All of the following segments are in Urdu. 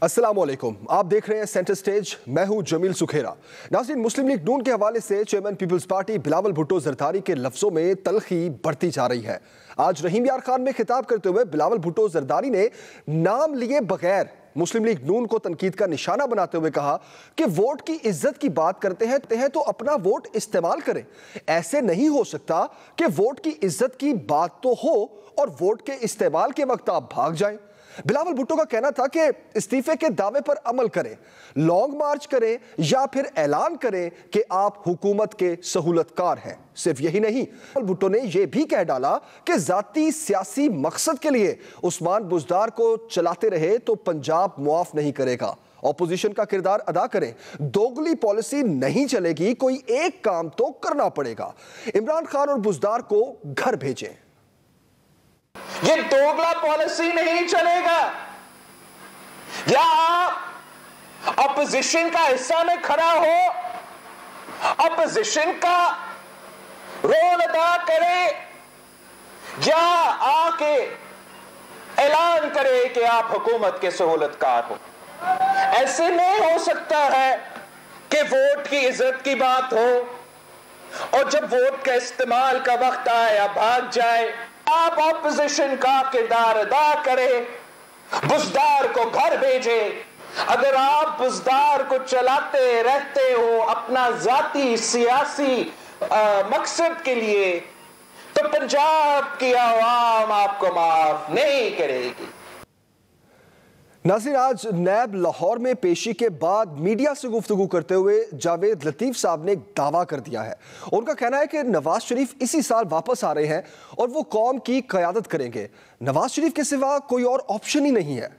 अस्सलाम वालेकुम, आप देख रहे हैं सेंटर स्टेज। मैं हूं जमील सुखेरा। नाज़रीन, मुस्लिम लीग नून के हवाले से चेयरमैन पीपल्स पार्टी बिलावल भुट्टो जरदारी के लफ्जों में तलखी बढ़ती जा रही है। आज रहीम यार खान में खिताब करते हुए बिलावल भुट्टो जरदारी ने नाम लिए बगैर मुस्लिम लीग नून को तनकीद का निशाना बनाते हुए कहा कि वोट की इज्जत की बात करते हैं तो अपना वोट इस्तेमाल करें। ऐसे नहीं हो सकता कि वोट की इज्जत की बात तो हो और वोट के इस्तेमाल के वक्त आप भाग जाएं। बिलावल भुट्टो का कहना था कि इस्तीफे के दावे पर अमल करें, लॉन्ग मार्च करें या फिर ऐलान करें कि आप हुकूमत के सहूलतकार हैं। सिर्फ यही नहीं, बिलावल भुट्टो ने यह भी कह डाला कि जाती सियासी मकसद के लिए उस्मान बुज़दार को चलाते रहे तो पंजाब मुआफ नहीं करेगा। ऑपोजिशन का किरदार अदा करें, दोगली पॉलिसी नहीं चलेगी, कोई एक काम तो करना पड़ेगा। इमरान खान और बुज़दार को घर भेजें। ये दोगला पॉलिसी नहीं चलेगा। या आप अपोजिशन का हिस्सा में खड़ा हो, अपोजिशन का रोल अदा करे, या आके ऐलान करे कि आप हुकूमत के सहूलतकार हो। ऐसे नहीं हो सकता है कि वोट की इज्जत की बात हो और जब वोट का इस्तेमाल का वक्त आए या भाग जाए। आप ऑपोजिशन का किरदार अदा करें, बुज़दार को घर भेजे। अगर आप बुज़दार को चलाते रहते हो अपना जाती सियासी मकसद के लिए, तो पंजाब की आवाम आपको माफ नहीं करेगी। नाज़रीन, आज नैब लाहौर में पेशी के बाद मीडिया से गुफ्तगू करते हुए जावेद लतीफ़ साहब ने एक दावा कर दिया है। उनका कहना है कि नवाज शरीफ इसी साल वापस आ रहे हैं और वो कौम की क़यादत करेंगे। नवाज शरीफ के सिवा कोई और ऑप्शन ही नहीं है।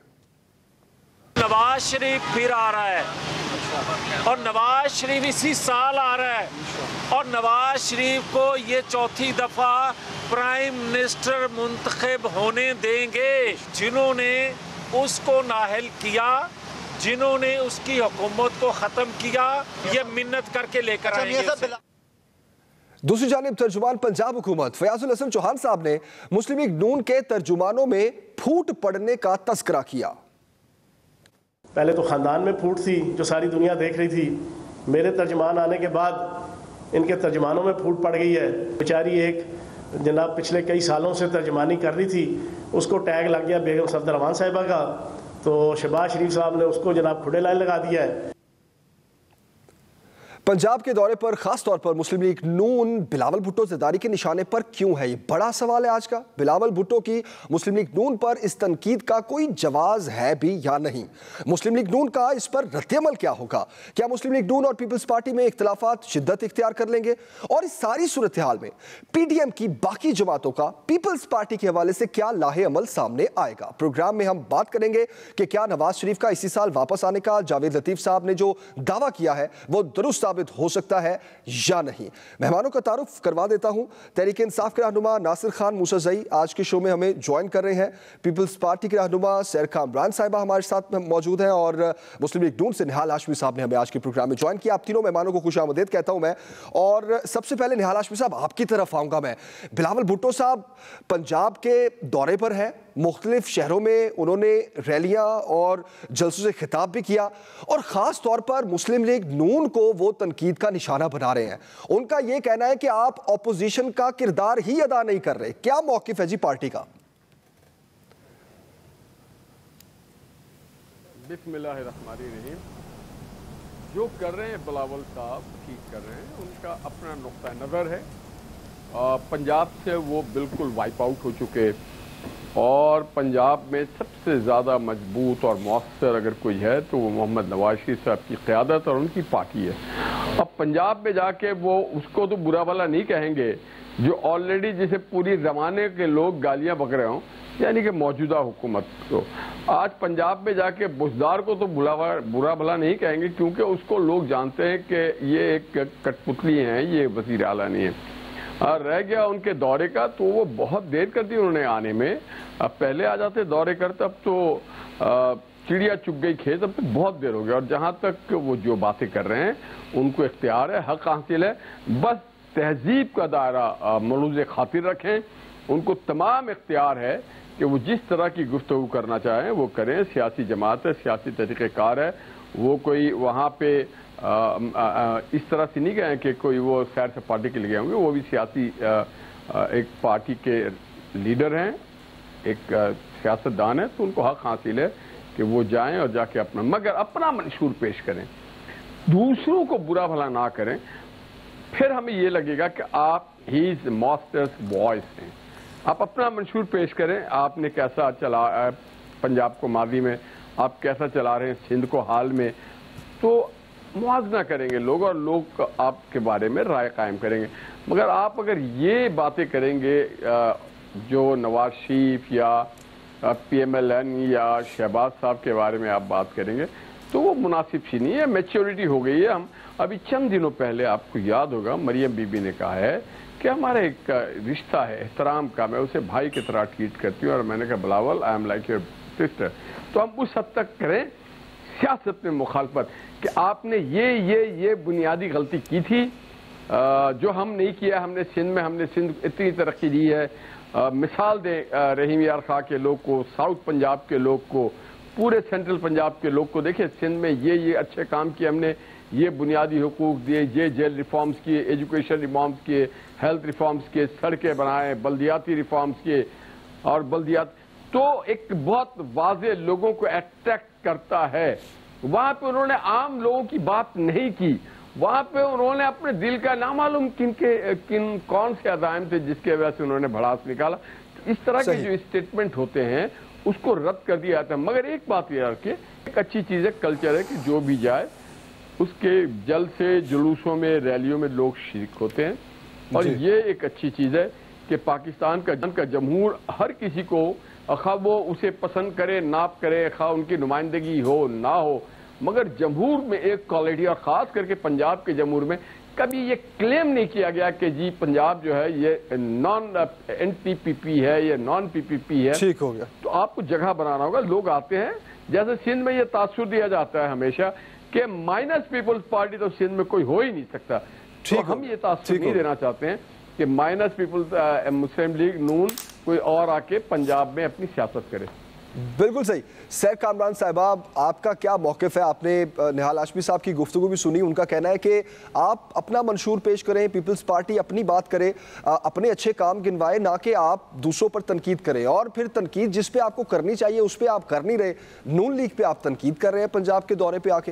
नवाज शरीफ फिर आ रहा है और नवाज शरीफ इसी साल आ रहा है और नवाज शरीफ को ये चौथी दफा प्राइम मिनिस्टर मुंतखब होने देंगे। जिन्होंने उसको नाहल किया, जिन्होंने उसकी हुकूमत को खत्म किया, ये मिन्नत करके लेकर आएंगे। दूसरी जानिब तर्जुमान पंजाब हुकूमत फयाजुल हसन चौहान साहब ने मुस्लिम लीग नून के तर्जुमानों में फूट पड़ने का तस्करा किया। पहले तो ख़ानदान में फूट थी जो सारी दुनिया देख रही थी। मेरे तर्जुमान आने के बाद इनके तर्जुमानों में फूट पड़ गई है। बेचारी एक जनाब पिछले कई सालों से तर्जमानी कर रही थी, उसको टैग लग गया बेगम सफदर रहमान साहिबा का, तो शहबाज शरीफ साहब ने उसको जनाब खुडे लाइन लगा दिया है। पंजाब के दौरे पर खास तौर पर मुस्लिम लीग नून बिलावल भुट्टो जरदारी के निशाने पर क्यों है, ये बड़ा सवाल है आज का। बिलावल भुट्टो की मुस्लिम लीग नून पर इस तनकीद का कोई जवाब है भी या नहीं? मुस्लिम लीग नून का इस पर रद्द-ए-अमल क्या होगा? क्या मुस्लिम लीग नून और पीपल्स पार्टी में इख्तिलाफात शिद्दत इख्तियार कर लेंगे? और इस सारी सूरत हाल में पीडीएम की बाकी जमातों का पीपल्स पार्टी के हवाले से क्या लाहे-अमल सामने आएगा? प्रोग्राम में हम बात करेंगे कि क्या नवाज शरीफ का इसी साल वापस आने का जावेद लतीफ साहब ने जो दावा किया है वो दुरुस्त हो सकता है या नहीं। मेहमानों का तारुफ करवा देता हूं। तहरीक इंसाफ के रहनुमा नासिर खान मूसाजई आज के शो में हमें ज्वाइन कर रहे हैं। पीपल्स पार्टी के रहनुमा सैर कामरान साहिबा हमारे साथ मौजूद हैं और मुस्लिम लीग नून से निहाल हाशमी साहब ने हमें आज के प्रोग्राम में ज्वाइन किया। आप तीनों मेहमानों को खुशामदीद कहता हूं मैं। और सबसे पहले निहाल हाशमी साहब, आपकी तरफ आऊंगा मैं। बिलावल भुट्टो साहब पंजाब के दौरे पर हैं, मुख्तलिफ शहरों में उन्होंने रैलियां और जलसों से खिताब भी किया और ख़ास तौर पर मुस्लिम लीग नून को वो तनकीद का निशाना बना रहे हैं। उनका ये कहना है कि आप ऑपोजिशन का किरदार ही अदा नहीं कर रहे। क्या मौक़िफ़ है जी पार्टी का? बिस्मिल्लाहिर्रहमानिर्रहीम। जो कर रहे हैं बिलावल साहब ठीक कर रहे हैं, उनका अपना नुक्ता नज़र है। पंजाब से वो बिल्कुल वाइप आउट हो चुके और पंजाब में सबसे ज़्यादा मजबूत और मौसर अगर कोई है तो वो मोहम्मद नवाज शरीफ साहब की क़यादत और उनकी पार्टी है। अब पंजाब में जाके वो उसको तो बुरा भला नहीं कहेंगे जो ऑलरेडी जिसे पूरी ज़माने के लोग गालियां बक रहे हों, यानी कि मौजूदा हुकूमत को। आज पंजाब में जाके बुज़दार को तो बुरा भला नहीं कहेंगे क्योंकि उसको लोग जानते हैं कि ये एक कठपुतली हैं, ये वज़ीर आला नहीं है। रह गया उनके दौरे का, तो वो बहुत देर कर दी उन्होंने आने में। अब पहले आ जाते दौरे कर, तब तो चिड़िया चुग गई खेत, अब तो बहुत देर हो गया। और जहाँ तक वो जो बातें कर रहे हैं उनको इख्तियार है, हक हासिल है, बस तहजीब का दायरा मलूज़ खातिर रखें। उनको तमाम इख्तियार है کہ وہ جس طرح کی گفتگو کرنا چاہیں وہ کریں. سیاسی جماعت ہے, سیاسی طریقہ کار ہے. وہ کوئی وہاں پہ اس طرح سے نہیں گئے کہ کوئی وہ سیر سپاٹے کے لیے گئے ہوں گے. وہ بھی سیاسی ایک پارٹی کے لیڈر ہیں, ایک سیاستدان ہیں, تو ان کو حق حاصل ہے کہ وہ جائیں اور جا کے مگر اپنا منشور پیش کریں, دوسروں کو برا بھلا نہ کریں. پھر ہمیں یہ لگے گا کہ آپ ہی از ماسٹرز وائس ہیں. آپ اپنا منشور پیش کریں, آپ نے کیسا چلا پنجاب کو ماضی میں, آپ کیسا چلا رہے ہیں سندھ کو حال میں, تو موازنہ کریں گے لوگ, اور لوگ آپ کے بارے میں رائے قائم کریں گے. مگر آپ اگر یہ باتیں کریں گے جو نواز شریف یا پی ایم ایل این یا شہباز صاحب کے بارے میں آپ بات کریں گے, تو وہ مناسب سی نہیں ہے. میچورٹی ہو گئی ہے. ہم ابھی چند دنوں پہلے آپ کو یاد ہوگا مریم بی بی نے کہا ہے کہ ہمارا ایک رشتہ ہے احترام کا, میں اسے بھائی کی طرح ٹریٹ کرتی ہوں, اور میں نے کہا Bilawal I am like your sister. تو ہم اس حد تک کریں سیاست میں مخالفت کہ آپ نے یہ بنیادی غلطی کی تھی جو ہم نہیں کیا. ہم نے سندھ اتنی ترقی دی ہے. مثال دیں رحیم یار خان کے لوگ کو, ساؤتھ پنجاب کے لوگ کو, پورے سینٹرل پنجاب کے لوگ کو. دیکھیں سندھ میں یہ اچھے کام کیے ہم نے, یہ بنیادی حقوق دیے, یہ جیل ریفارمز کیے, ایجوکیشن ریفارمز کیے, ہیلتھ ریفارمز کیے, سڑکیں بنائے, بلدیاتی ریفارمز کیے. اور بلدیات تو ایک بہت واضح لوگوں کو اٹریکٹ کرتا ہے. وہاں پہ انہوں نے عام لوگوں کی بات نہیں کی. وہاں پہ انہوں نے اپنے دل کا نامعلوم کون سے عزائم تھے جس کی وجہ سے انہوں نے بھڑاس نکالا. اس طرح کے جو اسٹیٹمنٹ ہوتے ہیں اس کو رد کر دیا جاتا ہے. مگر ایک بات یہ ہے کہ ایک اچھی چیز ہے, کلچر ہے کہ جو بھی جائے اس کے جلسے جلوسوں میں ریلیوں میں لوگ شریک ہوتے ہیں. اور یہ ایک اچھی چیز ہے کہ پاکستان کا جمہور ہر کسی کو, خواہ وہ اسے پسند کرے ناپ کرے, خواہ ان کی نمائندگی ہو نہ ہو, مگر جمہور میں ایک کوالٹی, اور خاص کر کے پنجاب کے جمہور میں کبھی یہ کلیم نہیں کیا گیا کہ جی پنجاب جو ہے یہ نان این پی پی پی ہے, یہ نان پی پی پی ہے. ٹھیک ہو گیا. تو آپ کو جگہ بنانا ہوگا. لوگ آتے ہیں, جیسے سندھ میں یہ تاثر دیا جاتا ہے ہمیشہ کہ مائنس پیپلز پارٹی تو سندھ میں کوئی ہو ہی نہیں سکتا. تو ہم یہ تاثر نہیں دینا چاہتے ہیں کہ مائنس پیپلز مسلم لیگ نون کوئی اور آ کے پنجاب میں اپنی سیاست کرے. بالکل صحیح. سیف کامران صاحبہ, آپ کا کیا موقف ہے؟ آپ نے نہال ہاشمی صاحب کی گفتگو بھی سنی. ان کا کہنا ہے کہ آپ اپنا منشور پیش کریں, پیپلز پارٹی اپنی بات کرے, اپنے اچھے کام گنوائے, نہ کہ آپ دوسروں پر تنقید کریں. اور پھر تنقید جس پہ آپ کو کرنی چاہیے اس پہ آپ کر نہیں رہے. نون لیگ پہ آپ تنقید کر رہے ہیں پنجاب کے دورے پہ آ کے.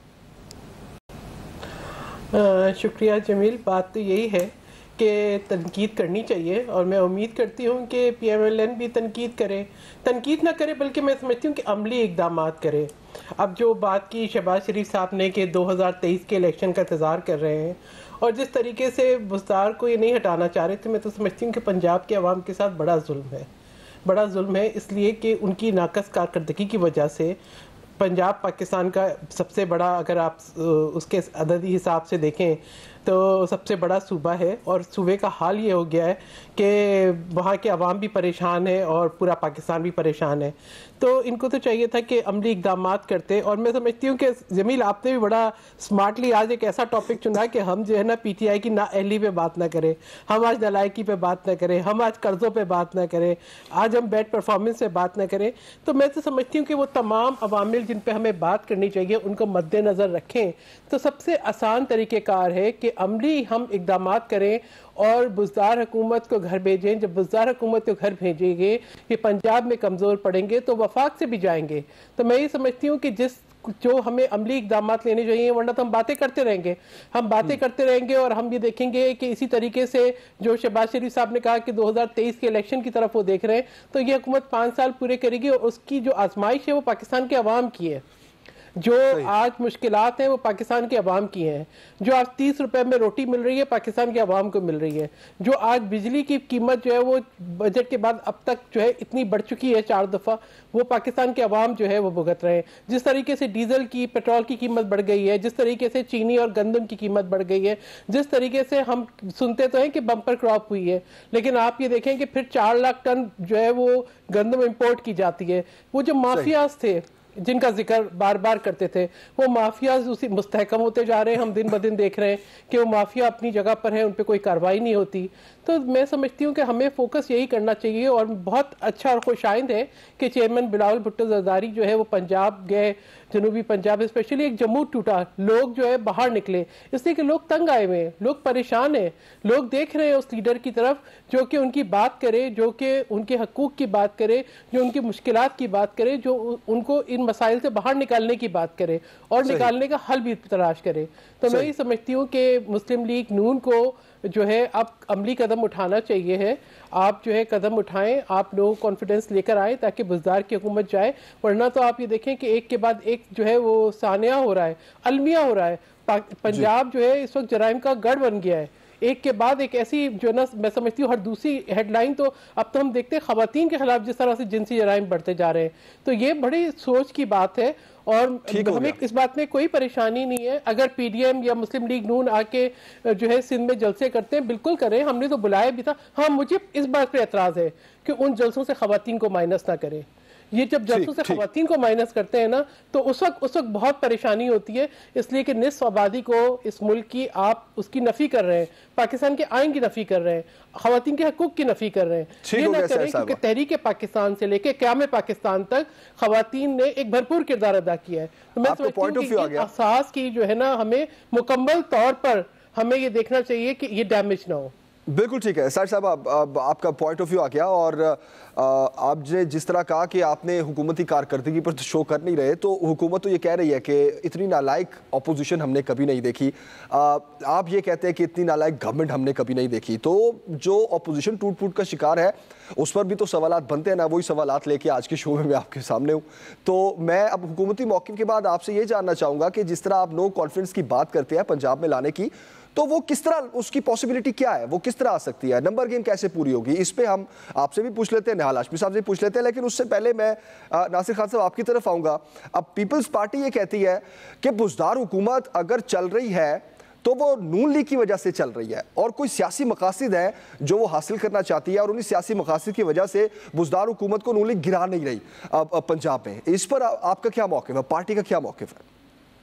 شکریہ جمیل. بات تو یہی ہے کہ تنقید کرنی چاہیے, اور میں امید کرتی ہوں کہ پی ایم ایل این بھی تنقید کرے, تنقید نہ کرے بلکہ میں سمجھتی ہوں کہ عملی اقدامات کرے. اب جو بات کی شہباز شریف صاحب نے کہ 2023 کے الیکشن کا انتظار کر رہے ہیں, اور جس طریقے سے بزدار کو یہ نہیں ہٹانا چاہ رہے تھے, میں تو سمجھتی ہوں کہ پنجاب کے عوام کے ساتھ بڑا ظلم ہے. اس لیے کہ ان کی ناقص کارکردگی کی وجہ سے پنجاب پاکستان کا سب سے بڑا, اگر آپ اس کے عددی حساب سے دیکھیں تو سب سے بڑا صوبہ ہے, اور صوبے کا حال یہ ہو گیا ہے کہ وہاں کے عوام بھی پریشان ہے اور پورا پاکستان بھی پریشان ہے. تو ان کو تو چاہیے تھا کہ عملی اقدامات کرتے. اور میں سمجھتی ہوں کہ جمیل آپ نے بھی بڑا سمارٹلی آج ایک ایسا ٹاپک چنا کہ ہم جو ہے نا پی ٹی آئی کی نااہلی پہ بات نہ کریں, ہم آج نالائکی پہ بات نہ کریں, ہم آج قرضوں پہ بات نہ کریں, آج ہم بیڈ پرفارمنس پہ بات نہ کریں. تو میں تو سمجھتی ہوں کہ وہ تمام عوامل جن پہ ہمیں بات کرنی چاہیے ان کو مد نظر رکھیں. تو سب سے آسان طریقہ کار ہے کہ عملی ہم اقدامات کریں اور بزدار حکومت کو گھر بھیجیں. جب بزدار حکومت کو گھر بھیجیں گے یہ پنجاب میں کمزور پڑیں گے تو وفاق سے بھی جائیں گے. تو میں یہ سمجھتی ہوں کہ جو ہمیں عملی اقدامات لینے چاہیے, ورنہ تو ہم باتیں کرتے رہیں گے اور ہم یہ دیکھیں گے کہ اسی طریقے سے جو شہباز شریف صاحب نے کہا کہ 2023 کے الیکشن کی طرف وہ دیکھ رہے ہیں, تو یہ حکومت 5 سال پورے کرے گی, اور اس کی جو آزمائش ہے وہ پاکستان کے عوام کی ہے. جو آج مشکلات ہیں وہ پاکستان کے عوام کی ہیں. جو آج 30 روپے میں روٹی مل رہی ہے پاکستان کے عوام کو مل رہی ہے. جو آج بجلی کی قیمت جو ہے وہ بجٹ کے بعد اب تک جو ہے اتنی بڑھ چکی ہے 4 دفعہ, وہ پاکستان کے عوام جو ہے وہ بھگت رہے ہیں. جس طریقے سے ڈیزل کی, پیٹرول کی قیمت بڑھ گئی ہے, جس طریقے سے چینی اور گندم کی قیمت بڑھ گئی ہے, جس طریقے سے ہم سنتے تو ہیں کہ بمپر کراپ ہوئی ہے, لیکن آپ یہ دیکھیں کہ پھر 4 لاکھ ٹن جو ہے وہ گندم امپورٹ کی جاتی ہے. وہ جو مافیاز تھے جن کا ذکر بار بار کرتے تھے، وہ مافیاز اسی مستحکم ہوتے جا رہے ہیں. ہم دن بدن دیکھ رہے ہیں کہ وہ مافیا اپنی جگہ پر ہیں، ان پہ کوئی کارروائی نہیں ہوتی. تو میں سمجھتی ہوں کہ ہمیں فوکس یہی کرنا چاہیے، اور بہت اچھا اور خوش آئند ہے کہ چیئرمین بلاول بھٹو زرداری جو ہے وہ پنجاب گئے، جنوبی پنجاب اسپیشلی ایک جموں ٹوٹا، لوگ جو ہے باہر نکلے، اس لیے کہ لوگ تنگ آئے ہوئے ہیں، لوگ پریشان ہیں، لوگ دیکھ رہے ہیں اس لیڈر کی طرف جو کہ ان کی بات کرے، جو کہ ان کے حقوق کی بات کرے، جو ان کی مشکلات کی بات کرے، جو ان کو ان مسائل سے باہر نکالنے کی بات کرے اور نکالنے کا حل بھی تلاش کرے. تو میں یہ سمجھتی ہوں کہ مسلم لیگ نون کو جو ہے اب عملی قدم اٹھانا چاہیے ہے. آپ جو ہے قدم اٹھائیں، آپ لوگ کانفیڈنس لے کر آئیں تاکہ بزدار کی حکومت جائے. ورنہ تو آپ یہ دیکھیں کہ ایک کے بعد ایک جو ہے وہ ثانیہ ہو رہا ہے، المیہ ہو رہا ہے. پنجاب جو ہے اس وقت جرائم کا گڑھ بن گیا ہے، ایک کے بعد ایک ایسی جو ہے نا، میں سمجھتی ہوں ہر دوسری ہیڈ لائن تو اب تو ہم دیکھتے ہیں خواتین کے خلاف جس طرح سے جنسی جرائم بڑھتے جا رہے ہیں. تو یہ بڑی سوچ کی بات ہے، اور ہمیں اس بات میں کوئی پریشانی نہیں ہے. اگر پی ڈی ایم یا مسلم لیگ نون آ کے جو ہے سندھ میں جلسے کرتے ہیں، بالکل کریں، ہم نے تو بلایا بھی تھا. ہاں مجھے اس بات پہ اعتراض ہے کہ ان جلسوں سے خواتین کو مائنس نہ کریں. یہ جب جلسوں سے خواتین کو مائنس کرتے ہیں نا تو اس وقت بہت پریشانی ہوتی ہے، اس لیے کہ نصف آبادی کو اس ملک کی آپ اس کی نفی کر رہے ہیں، پاکستان کے آئین کی نفی کر رہے ہیں، خواتین کے حقوق کی نفی کر رہے ہیں. یہ نہ کریں کیونکہ تحریک پاکستان سے لے کے قیام پاکستان تک خواتین نے ایک بھرپور کردار ادا کیا ہے. تو میں سمجھتی ہوں کہ یہ احساس کی جو ہے نا ہمیں مکمل طور پر ہمیں یہ دیکھنا چاہیے کہ یہ ڈیمیج نہ ہو. بالکل ٹھیک ہے سر صاحب، آپ کا پوائنٹ آف ویو آ گیا، اور آپ نے جس طرح کہا کہ آپ نے حکومتی کارکردگی پر شو کر نہیں رہے، تو حکومت تو یہ کہہ رہی ہے کہ اتنی نالائق اپوزیشن ہم نے کبھی نہیں دیکھی. آپ یہ کہتے ہیں کہ اتنی نالائق گورنمنٹ ہم نے کبھی نہیں دیکھی. تو جو اپوزیشن ٹوٹ پھوٹ کا شکار ہے اس پر بھی تو سوالات بنتے ہیں نا. وہی سوالات لے کے آج کے شو میں آپ کے سامنے ہوں. تو میں اب حکومتی موقف کے بعد آپ سے یہ جاننا چاہوں گا کہ جس طرح آپ نو کانفیڈنس کی بات کرتے ہیں پنجاب میں لانے کی، تو وہ کس طرح، اس کی پاسبلٹی کیا ہے، وہ کس طرح آ سکتی ہے، نمبر گیم کیسے پوری ہوگی؟ اس پہ ہم آپ سے بھی پوچھ لیتے ہیں، نہال ہاشمی صاحب سے پوچھ لیتے ہیں. لیکن اس سے پہلے میں ناصر خان صاحب آپ کی طرف آؤں گا. اب پیپلز پارٹی یہ کہتی ہے کہ بزدار حکومت اگر چل رہی ہے تو وہ نون لیگ کی وجہ سے چل رہی ہے، اور کوئی سیاسی مقاصد ہیں جو وہ حاصل کرنا چاہتی ہے، اور انہی سیاسی مقاصد کی وجہ سے بزدار حکومت کو نون لیگ گرا نہیں رہی پنجاب میں. اس پر آپ کا کیا موقف ہے، پارٹی کا کیا موقف ہے؟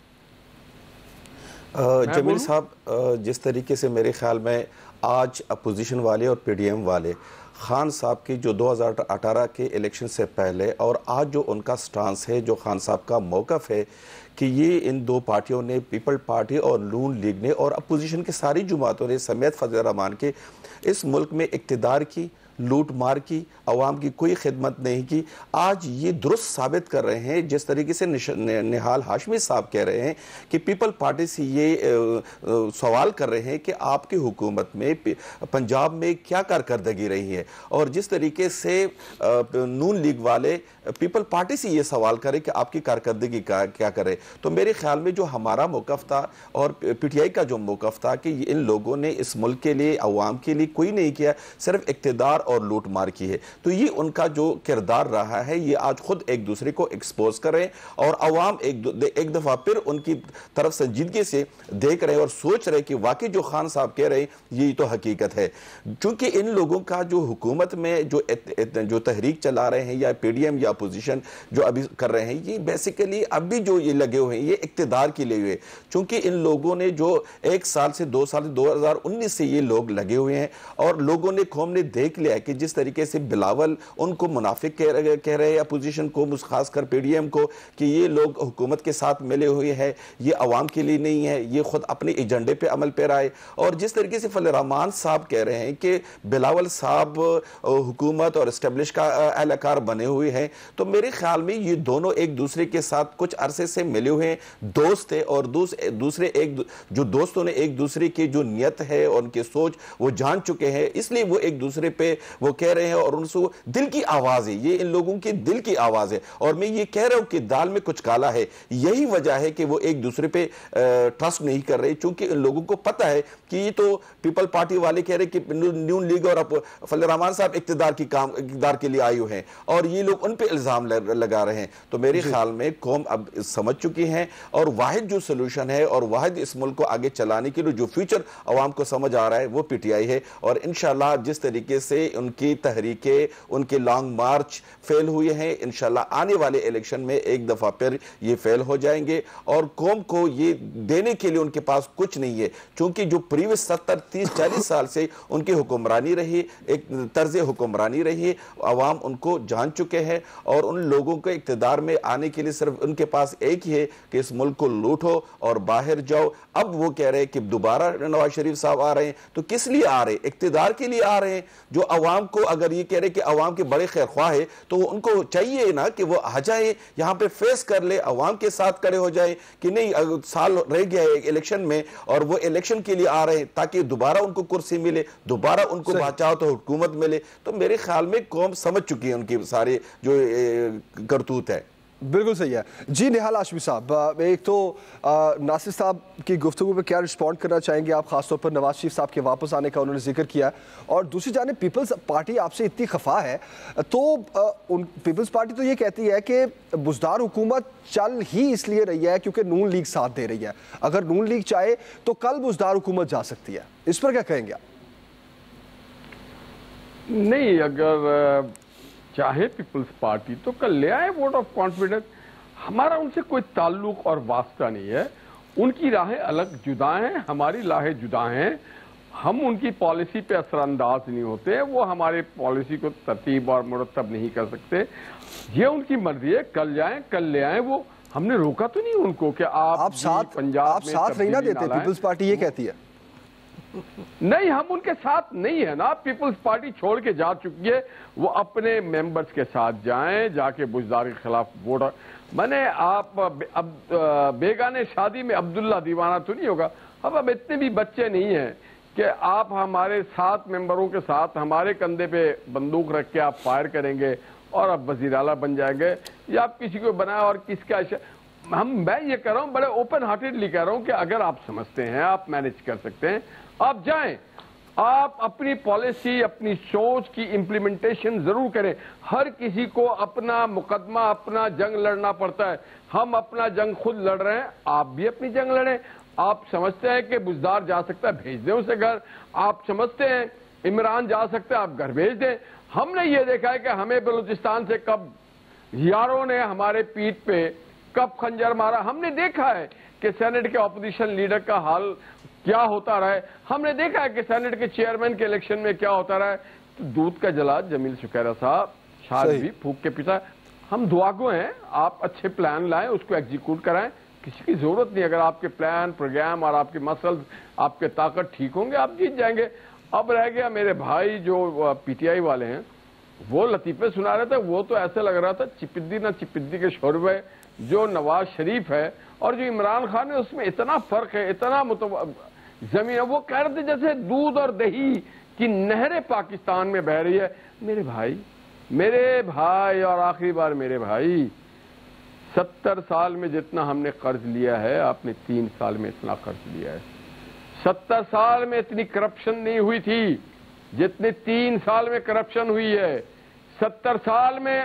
جمیل صاحب، جس طریقے سے میرے خیال میں آج اپوزیشن والے اور پی ڈی ایم والے خان صاحب کی جو 2018 کے الیکشن سے پہلے اور آج جو ان کا سٹانس ہے، جو خان صاحب کا موقف ہے کہ یہ ان دو پارٹیوں نے، پیپل پارٹی اور نون لیگ نے اور اپوزیشن کے ساری جماعتوں نے سمیت فضل الرحمان کے اس ملک میں اقتدار کی، لوٹ مار کی، عوام کی کوئی خدمت نہیں کی، آج یہ درست ثابت کر رہے ہیں. جس طریقے سے نہال ہاشمی صاحب کہہ رہے ہیں کہ پیپل پارٹی سے یہ سوال کر رہے ہیں کہ آپ کی حکومت میں پنجاب میں کیا کارکردگی رہی ہے، اور جس طریقے سے نون لیگ والے پیپل پارٹی سے یہ سوال کریں کہ آپ کی کارکردگی کیا کرے. تو میرے خیال میں جو ہمارا موقف تھا اور پی ٹی آئی کا جو موقف تھا کہ ان لوگوں نے اس ملک کے لیے، عوام کے لیے کوئی نہیں کیا، صرف اقتدار اور لوٹ مار کی ہے. تو یہ ان کا جو کردار رہا ہے، یہ آج خود ایک دوسرے کو ایکسپوز کریں، اور عوام ایک دفعہ پھر ان کی طرف سنجیدگی سے دیکھ رہے اور سوچ رہے کہ واقعی جو خان صاحب کہہ رہے ہیں یہ تو حقیقت ہے. چونکہ ان لوگوں کا جو حکومت میں جو تحریک چلا رہے ہیں، یا پی ڈی ایم یا اپوزیشن جو ابھی کر رہے ہیں، یہ بیسیکلی اب بھی جو یہ لگے ہوئے ہیں یہ اقتدار کے لیے ہوئے. چونکہ ان لوگوں نے جو 1 سال سے 2 سال 2019 سے یہ لوگ لگے ہوئے ہیں، اور لوگوں نے، قوم نے دیکھ لیا کہ جس طریقے سے بلاول ان کو منافق کہہ رہے ہیں، اپوزیشن کو، خاص کر پی ڈی ایم کو، کہ یہ لوگ حکومت کے ساتھ ملے ہوئے ہیں، یہ عوام کے لیے نہیں ہے، یہ خود اپنے ایجنڈے پہ عمل پیرا ہے. اور جس طریقے سے فضل الرحمان صاحب کہہ رہے ہیں کہ بلاول صاحب حکومت اور اسٹیبلش کا اہلکار بنے ہوئے ہیں، تو میرے خیال میں یہ دونوں ایک دوسرے کے ساتھ کچھ عرصے سے ملے ہوئے ہیں، دوست ہیں، اور دوسرے جو دوستوں نے ایک دوسرے کی جو نیت ہے اور ان کی سوچ وہ جان چکے ہیں، اس لیے وہ ایک دوسرے پہ وہ کہہ رہے ہیں، اور ان سے دل کی آواز ہے، یہ ان لوگوں کی دل کی آواز ہے. اور میں یہ کہہ رہا ہوں کہ دال میں کچھ کالا ہے، یہی وجہ ہے کہ وہ ایک دوسرے پہ ٹرسٹ نہیں کر رہے، چونکہ ان لوگوں کو پتہ ہے کہ یہ تو پیپل پارٹی والے کہہ رہے کہ نون لیگ اور فضل الرحمان صاحب اقتدار کے لیے آئے ہوئے ہیں، اور یہ لوگ ان پہ الزام لگا رہے ہیں. تو میرے خیال میں قوم اب سمجھ چکی ہیں، اور واحد جو سلوشن ہے اور واحد اس ملک کو آگے چلانے کے لیے جو فیوچر عوام کو سمجھ آ رہا ہے وہ پی ٹی آئی ہے. اور انشاءاللہ جس طریقے سے ان کی تحریکیں, ان کے لانگ مارچ فیل ہوئے ہیں. انشاءاللہ آنے والے الیکشن میں ایک دفعہ پھر یہ فیل ہو جائیں گے, اور قوم کو یہ دینے کے لیے ان کے پاس کچھ نہیں ہے, چونکہ جو پریویس 70 30 40 سال سے ان کی حکمرانی رہی, ایک طرز حکمرانی رہی, عوام ان کو جان چکے ہیں, اور ان لوگوں کے اقتدار میں آنے کے لیے صرف ان کے پاس ایک ہی ہے کہ اس ملک کو لوٹو اور باہر جاؤ. اب وہ کہہ رہے ہیں کہ دوبارہ نواز شریف صاحب آ رہے ہیں, تو کس لیے آ رہے ہیں؟ اقتدار کے لیے آ رہے ہیں. جو عوام کو اگر یہ کہہ رہے کہ عوام کے بڑے خیر خواہ ہے, تو ان کو چاہیے نا کہ وہ آ جائیں یہاں پہ, فیس کر لے, عوام کے ساتھ کھڑے ہو جائیں کہ نہیں سال رہ گیا ہے الیکشن میں, اور وہ الیکشن کے لیے آ رہے ہیں تاکہ دوبارہ ان کو کرسی ملے, دوبارہ ان کو بچاؤ تو حکومت ملے. تو میرے خیال میں قوم سمجھ چکی ہے ان کی سارے جو کرتوت ہے. بالکل صحیح ہے. جی نہال ہاشمی صاحب, ایک تو ناصر صاحب کی گفتگو پہ کیا رسپونڈ کرنا چاہیں گے آپ, خاص طور پر نواز شریف صاحب کے واپس آنے کا انہوں نے ذکر کیا, اور دوسری جانب پیپلز پارٹی آپ سے اتنی خفا ہے, تو پیپلز پارٹی تو یہ کہتی ہے کہ بزدار حکومت چل ہی اس لیے رہی ہے کیونکہ نون لیگ ساتھ دے رہی ہے, اگر نون لیگ چاہے تو کل بزدار حکومت جا سکتی ہے. اس پر کیا کہیں گے آپ؟ نہیں, اگر چاہے پیپلز پارٹی تو کل لے آئے ووٹ آف کانفیڈنس. ہمارا ان سے کوئی تعلق اور واسطہ نہیں ہے. ان کی راہیں الگ جدا ہیں, ہماری راہیں جدا ہیں. ہم ان کی پالیسی پہ اثر انداز نہیں ہوتے, وہ ہمارے پالیسی کو ترتیب اور مرتب نہیں کر سکتے. یہ ان کی مرضی ہے, کل جائیں کل لے آئیں. وہ ہم نے روکا تو نہیں ان کو کہ آپ ساتھ نہیں نہ دیتے. پیپلز پارٹی یہ کہتی ہے نہیں, ہم ان کے ساتھ نہیں ہے نا. پیپلز پارٹی چھوڑ کے جا چکی ہے, وہ اپنے ممبرز کے ساتھ جائیں, جا کے بزدار کے خلاف ووٹ. میں نے آپ بیگانے شادی میں عبداللہ دیوانہ تو نہیں ہوگا. اب اتنے بھی بچے نہیں ہیں کہ آپ ہمارے 7 ممبروں کے ساتھ ہمارے کندھے پہ بندوق رکھ کے آپ فائر کریں گے اور آپ وزیر اعلیٰ بن جائیں گے, یا آپ کسی کو بنائیں اور کس کا. میں یہ کہہ رہا ہوں, بڑے اوپن ہارٹیڈلی کہہ رہا ہوں کہ اگر آپ سمجھتے ہیں آپ مینج کر سکتے ہیں, آپ جائیں. آپ اپنی پالیسی, اپنی سوچ کی امپلیمنٹیشن ضرور کریں. ہر کسی کو اپنا مقدمہ, اپنا جنگ لڑنا پڑتا ہے. ہم اپنا جنگ خود لڑ رہے ہیں, آپ بھی اپنی جنگ لڑیں. آپ سمجھتے ہیں کہ بزدار جا سکتا ہے, بھیج دیں اسے گھر. آپ سمجھتے ہیں عمران جا سکتا ہے, آپ گھر بھیج دیں. ہم نے یہ دیکھا ہے کہ ہمیں بلوچستان سے کب یاروں نے ہمارے پیٹھ پہ کب خنجر مارا. ہم نے دیکھا ہے کہ سینٹ کے اپوزیشن لیڈر کا حال کیا ہوتا رہا ہے. ہم نے دیکھا ہے کہ سینٹ کے چیئرمین کے الیکشن میں کیا ہوتا رہا ہے. تو دودھ کا جلاد جمیل شکیرہ صاحب شاید بھی پھونک کے پیتا. ہم دعا گو ہیں, آپ اچھے پلان لائیں, اس کو ایگزیکیوٹ کرائیں. کسی کی ضرورت نہیں. اگر آپ کے پلان, پروگرام اور آپ کے مسلز, آپ کے طاقت ٹھیک ہوں گے, آپ جیت جائیں گے. اب رہ گیا میرے بھائی جو پی ٹی آئی والے ہیں, وہ لطیفے سنا رہے تھے. وہ تو ایسے لگ رہا تھا چپدی نہ چپدی کے شوربے. جو نواز شریف ہے اور جو عمران خان ہے, اس میں اتنا فرق ہے, اتنا زمین ہے. وہ کہہ رہے تھے جیسے دودھ اور دہی کی نہریں پاکستان میں بہہ رہی ہے. میرے بھائی اور آخری بار میرے بھائی, 70 سال میں جتنا ہم نے قرض لیا ہے, آپ نے 3 سال میں اتنا قرض لیا ہے. 70 سال میں اتنی کرپشن نہیں ہوئی تھی جتنے 3 سال میں کرپشن ہوئی ہے. 70 سال میں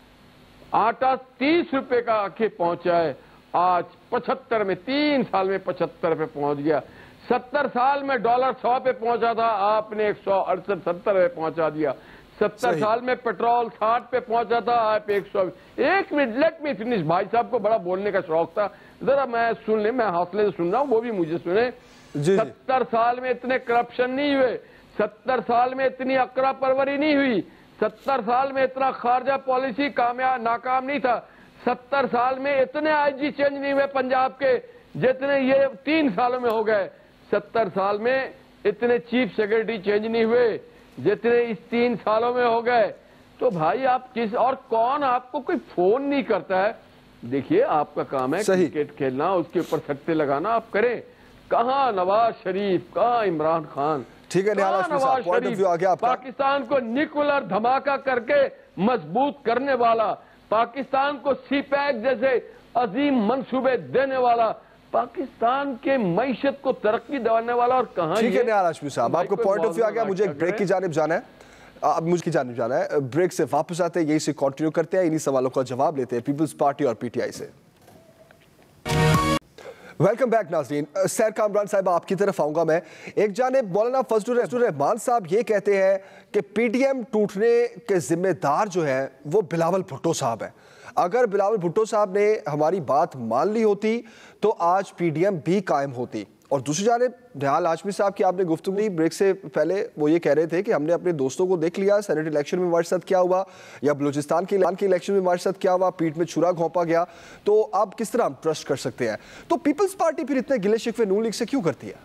آٹا 30 روپے کا آکے پہنچا ہے, آج 75 میں, 3 سال میں 75 پہ پہنچ گیا. 70 سال میں ڈالر 100 پہ پہنچا تھا, آپ نے 168 70 پہ پہنچا دیا. 70 سال میں پیٹرول 60 پہ پہنچا تھا, آپ 100. ایک منٹ, لیٹ می فنش. بھائی صاحب کو بڑا بولنے کا شوق تھا, ذرا میں سن لیں, میں حوصلے سے سن رہا ہوں, وہ بھی مجھے سنیں. 70 سال میں اتنے کرپشن نہیں ہوئے. 70 سال میں اتنی اقرا پروری نہیں ہوئی. 70 سال میں اتنا خارجہ پالیسی ناکام نہیں تھا. 70 سال میں اتنے آئی جی چینج نہیں ہوئے پنجاب کے جتنے یہ 3 سالوں میں ہو گئے. 70 سال میں اتنے چیف سیکرٹری چینج نہیں ہوئے جتنے اس 3 سالوں میں ہو گئے. تو بھائی آپ کس, اور کون آپ کو کوئی فون نہیں کرتا ہے. دیکھیے آپ کا کام ہے کرکٹ کھیلنا, اس کے اوپر سٹے لگانا, آپ کریں. کہاں نواز شریف, کہاں عمران خان. ٹھیک ہے نواز شریف پاکستان کو نیوکلر دھماکہ کر کے مضبوط کرنے والا, پاکستان کو سی پیک جیسے عظیم منصوبے دینے والا, پاکستان کے معیشت کو ترقی دلانے والا. اور کہاں. ٹھیک ہے نہال ہاشمی صاحب, آپ کو پوائنٹ آف ویو آ گیا. مجھے ایک بریک کی جانب جانا ہے, اب مجھ کی جانب جانا ہے. بریک سے واپس آتے ہیں, یہی سے کنٹینیو کرتے ہیں, انہی سوالوں کا جواب لیتے ہیں پیپلز پارٹی اور پی ٹی آئی سے. ویلکم بیک ناظرین. سیر کامران صاحب آپ کی طرف آؤں گا میں. ایک جانب مولانا فضل الرحمان صاحب یہ کہتے ہیں کہ پی ڈی ایم ٹوٹنے کے ذمہ دار جو ہے وہ بلاول بھٹو صاحب ہیں. اگر بلاول بھٹو صاحب نے ہماری بات مان لی ہوتی تو آج پی ڈی ایم بھی قائم ہوتی. اور دوسری جانب نہال ہاشمی صاحب کی آپ نے گفتگو بریک سے پہلے وہ یہ کہہ رہے تھے کہ ہم نے اپنے دوستوں کو دیکھ لیا, سینیٹ الیکشن میں ہمارے ساتھ کیا ہوا, یا بلوچستان کے الیکشن میں ہمارے ساتھ کیا ہوا, پیٹ میں چھرا گھونپا گیا, تو اب کس طرح ہم ٹرسٹ کر سکتے ہیں؟ تو پیپلز پارٹی پھر اتنے گلے شکوے نون لیگ سے کیوں کرتی ہے؟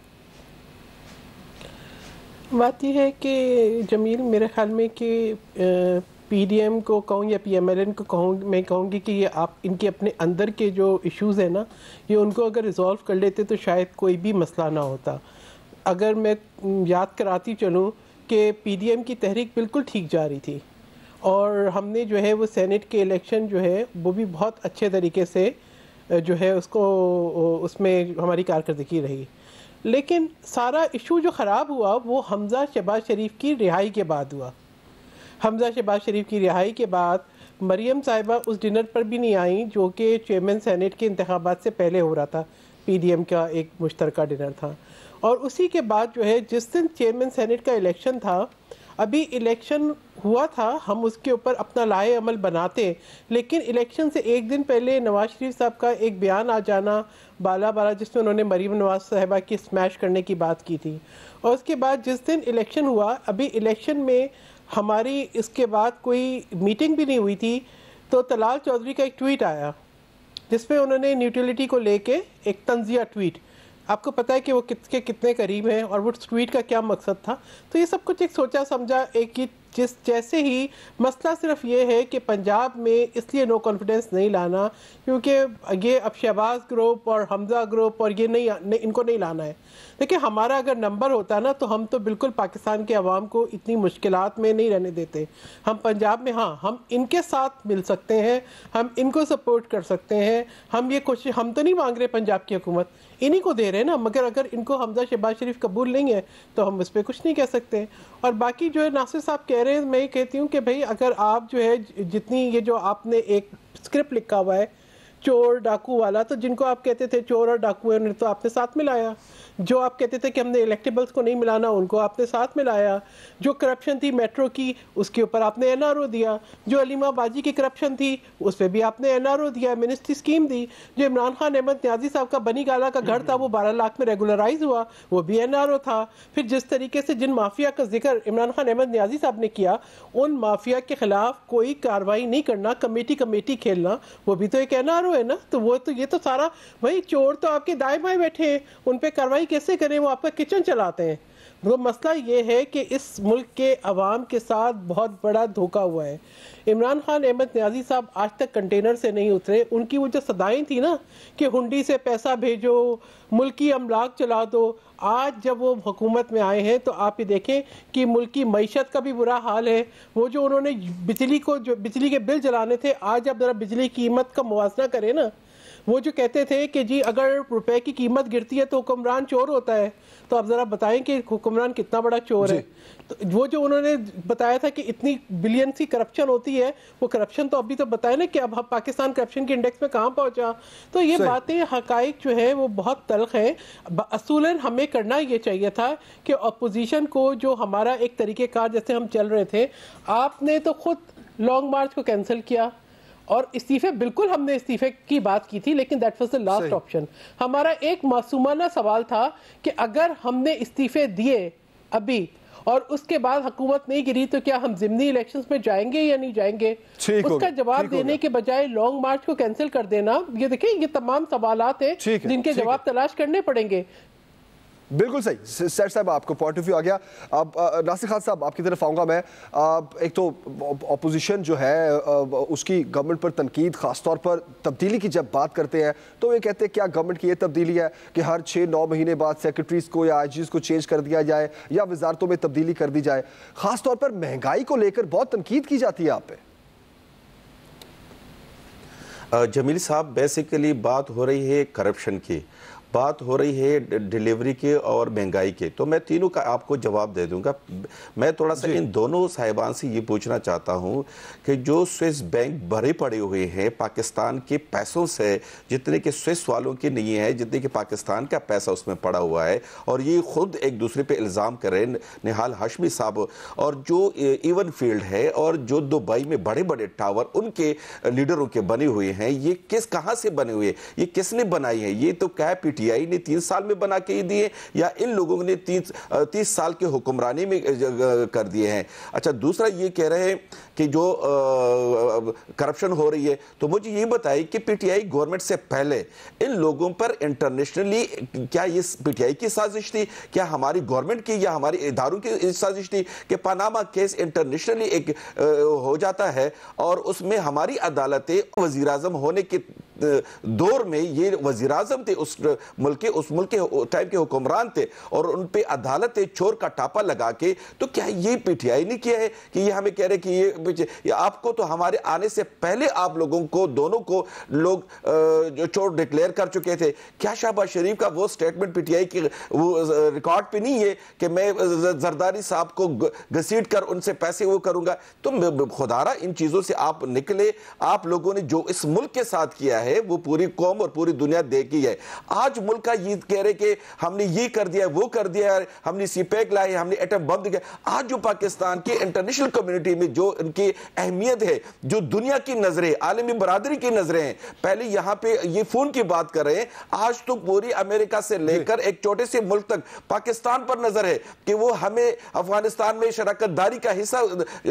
بات یہ ہے کہ جمیل, میرے خیال میں کہ پی ڈی ایم کو کہوں یا پی ایم ایل این کو کہوں, میں کہوں گی کہ یہ آپ ان کے اپنے اندر کے جو ایشوز ہیں نا, یہ ان کو اگر ریزولو کر لیتے تو شاید کوئی بھی مسئلہ نہ ہوتا. اگر میں یاد کراتی چلوں کہ پی ڈی ایم کی تحریک بالکل ٹھیک جا رہی تھی, اور ہم نے جو ہے وہ سینٹ کے الیکشن جو ہے وہ بھی بہت اچھے طریقے سے جو ہے اس میں ہماری کارکردگی رہی. لیکن سارا ایشو جو خراب ہوا وہ حمزہ شہباز شریف کی رہائی کے بعد ہوا. حمزہ شہباز شریف کی رہائی کے بعد مریم صاحبہ اس ڈنر پر بھی نہیں آئیں جو کہ چیئرمین سینٹ کے انتخابات سے پہلے ہو رہا تھا. پی ڈی ایم کا ایک مشترکہ ڈنر تھا, اور اسی کے بعد جو ہے جس دن چیئرمین سینٹ کا الیکشن تھا, ابھی الیکشن ہوا تھا, ہم اس کے اوپر اپنا لائحہ عمل بناتے, لیکن الیکشن سے ایک دن پہلے نواز شریف صاحب کا ایک بیان آ جانا بالا جس میں انہوں نے مریم نواز صاحبہ کی سمیش کرنے کی بات کی تھی. اور اس کے بعد جس دن الیکشن ہوا, ابھی الیکشن میں ہماری اس کے بعد کوئی میٹنگ بھی نہیں ہوئی تھی, تو طلال چودھری کا ایک ٹویٹ آیا جس میں انہوں نے نیوٹرلٹی کو لے کے ایک طنزیہ ٹویٹ, آپ کو پتہ ہے کہ وہ کتنے قریب ہیں اور وہ ٹویٹ کا کیا مقصد تھا. تو یہ سب کچھ ایک سوچا سمجھا ایک جیسے ہی مسئلہ صرف یہ ہے کہ پنجاب میں اس لیے نو کانفیڈنس نہیں لانا کیونکہ یہ اب شہباز گروپ اور حمزہ گروپ اور یہ نہیں ان کو نہیں لانا ہے. دیکھیں ہمارا اگر نمبر ہوتا نا تو ہم تو بالکل پاکستان کے عوام کو اتنی مشکلات میں نہیں رہنے دیتے. ہم پنجاب میں ہاں ہم ان کے ساتھ مل سکتے ہیں, ہم ان کو سپورٹ کر سکتے ہیں, ہم یہ کوشش, ہم تو نہیں مانگ رہے پنجاب کی حکومت, انہی کو دے رہے ہیں نا, مگر اگر ان کو حمزہ شہباز شریف قبول نہیں ہے تو ہم اس پہ کچھ نہیں کہہ سکتے. اور باقی جو ہے ناصر صاحب کہہ رہے ہیں, میں یہ کہتی ہوں کہ بھائی اگر آپ جو ہے جتنی یہ جو آپ نے ایک اسکرپٹ لکھا ہوا ہے چور ڈاکو والا, تو جن کو آپ کہتے تھے چور اور ڈاکو ہیں انہیں تو آپ نے ساتھ ملایا, جو آپ کہتے تھے کہ ہم نے الیکٹیبلز کو نہیں ملانا ان کو آپ نے ساتھ ملایا, جو کرپشن تھی میٹرو کی اس کے اوپر آپ نے این آر او دیا, جو علیمہ باجی کی کرپشن تھی اس پہ بھی آپ نے این آر او دیا, منسٹری اسکیم دی, جو عمران خان احمد نیازی صاحب کا بنی گالا کا گھر تھا وہ 12 لاکھ میں ریگولرائز ہوا, وہ بھی این آر او تھا. پھر جس طریقے سے جن مافیا کا ذکر عمران خان احمد نیازی صاحب نے کیا, ان مافیا کے خلاف کوئی کارروائی نہیں کرنا, کمیٹی کھیلنا, وہ بھی تو ایک این آر او ہے نا. تو وہ تو یہ تو سارا وہی چور تو آپ کے دائیں بائیں بیٹھے ہیں, ان پہ کارروائی کیسے کریں, وہ آپ کا کچن چلاتے ہیں. وہ مسئلہ یہ ہے کہ اس ملک کے عوام کے ساتھ بہت بڑا دھوکہ ہوا ہے. عمران خان احمد نیازی صاحب آج تک کنٹینر سے نہیں اترے. ان کی وہ جو صدائیں تھیں نا کہ ہنڈی سے پیسہ بھیجو, ملکی املاک چلا دو, آج جب وہ حکومت میں آئے ہیں تو آپ یہ دیکھیں کہ ملکی معیشت کا بھی برا حال ہے. وہ جو انہوں نے بجلی کے بل جلانے تھے, آج اب ذرا بجلی کی قیمت کا موازنہ کریں نا, وہ جو کہتے تھے کہ جی اگر روپے کی قیمت گرتی ہے تو حکمران چور ہوتا ہے, تو آپ ذرا بتائیں کہ حکمران کتنا بڑا چور ہے. تو وہ جو انہوں نے بتایا تھا کہ اتنی بلین سی کرپشن ہوتی ہے, وہ کرپشن تو ابھی تو بتائیں نا کہ اب پاکستان کرپشن کے انڈیکس میں کہاں پہنچا. تو یہ باتیں حقائق جو ہے وہ بہت تلخ ہیں. اصولاً ہمیں کرنا یہ چاہیے تھا کہ اپوزیشن کو جو ہمارا ایک طریقہ کار جیسے ہم چل رہے تھے, آپ نے تو خود لانگ مارچ کو کینسل کیا, اور استعفے بالکل ہم نے استعفے کی بات کی تھی, لیکن that was the last option. ہمارا ایک معصومانہ سوال تھا کہ اگر ہم نے استعفے دیے ابھی اور اس کے بعد حکومت نہیں گری تو کیا ہم ضمنی الیکشنز میں جائیں گے یا نہیں جائیں گے. اس کا جواب دینے کے بجائے لانگ مارچ کو کینسل کر دینا, یہ دیکھیں یہ تمام سوالات ہیں جن کے جواب تلاش کرنے پڑیں گے. بالکل صحیح. سیٹ صاحب آپ کو پوائنٹ آف ویو آ گیا. اب ناصر خان صاحب آپ کی طرف آؤں گا میں. ایک تو اپوزیشن جو ہے اس کی گورنمنٹ پر تنقید, خاص طور پر تبدیلی کی جب بات کرتے ہیں تو یہ کہتے ہیں کیا گورنمنٹ کی یہ تبدیلی ہے کہ ہر 6-9 مہینے بعد سیکرٹریز کو یا آئی جیز کو چینج کر دیا جائے یا وزارتوں میں تبدیلی کر دی جائے. خاص طور پر مہنگائی کو لے کر بہت تنقید کی جاتی ہے آپ پہ. جمیل صاحب بیسیکلی بات ہو رہی ہے کرپشن کی, بات ہو رہی ہے ڈیلیوری کے اور مہنگائی کے، تو میں تینوں کا آپ کو جواب دے دوں گا۔ میں تھوڑا سا ان دونوں صاحبان سے یہ پوچھنا چاہتا ہوں کہ جو سوئس بینک بھرے پڑے ہوئے ہیں پاکستان کے پیسوں سے، جتنے کہ سوئس والوں کے نہیں ہے، جتنے کہ پاکستان کا پیسہ اس میں پڑا ہوا ہے، اور یہ خود ایک دوسرے پہ الزام کر رہے ہیں، نہال ہاشمی صاحب، اور جو ایون فیلڈ ہے اور جو دبئی میں بڑے بڑے ٹاور ان کے لیڈروں کے بنے ہوئے ہیں، یہ کہاں سے بنے ہوئے ہیں؟ یہ کس نے بنائی ہیں؟ یہ تو کیا پی ٹی آئی نے 3 سال میں بنا کے دیے یا ان لوگوں نے 30 سال کے حکمرانی میں کر دیے ہیں؟ اچھا، دوسرا یہ کہہ رہے ہیں کہ جو کرپشن ہو رہی ہے، تو مجھے یہ بتائی کہ پی ٹی آئی گورنمنٹ سے پہلے ان لوگوں پر انٹرنیشنلی کیا یہ پی ٹی آئی کی سازش تھی، کیا ہماری گورنمنٹ کی یا ہماری اداروں کی سازش تھی کہ پاناما کیس انٹرنیشنلی ایک ہو جاتا ہے اور اس میں ہماری عدالتیں وزیراعظم ہونے کے دور میں یہ وزیراعظم تھے اس ملک کے ٹائم کے حکمران تھے اور ان پہ عدالتیں چور کا ٹاپا لگا کے، تو کیا یہ پی ٹی آئی نے کیا ہے کہ یہ ہمیں کہہ رہے کہ یہ آپ کو تو ہمارے آنے سے پہلے آپ لوگوں کو دونوں کو لوگ جو چور ڈکلیئر کر چکے تھے؟ کیا شہباز شریف کا وہ سٹیٹمنٹ پی ٹی آئی کی وہ ریکارڈ پہ نہیں ہے کہ میں زرداری صاحب کو گھسیٹ کر ان سے پیسے وہ کروں گا؟ تو خدارہ ان چیزوں سے آپ نکلے۔ آپ لوگوں نے جو اس ملک کے ساتھ کیا ہے وہ پوری قوم اور پوری دنیا دیکھی ہے۔ آج ملک کا یہ کہہ رہے کہ ہم نے یہ کر دیا وہ کر دیا، ہم نے سی پیک لائے، ہم نے ایٹم بم دیا۔ آج جو پاکستان کے انٹرنیشنل کمیونٹی میں جو ان کی اہمیت ہے، جو دنیا کی نظریں، عالمی برادری کی نظریں ہیں، پہلے یہاں پہ یہ فون کی بات کر رہے ہیں، آج تو پوری امریکہ سے لے کر ایک چھوٹے سے ملک تک پاکستان پر نظر ہے کہ وہ ہمیں افغانستان میں شراکت داری کا حصہ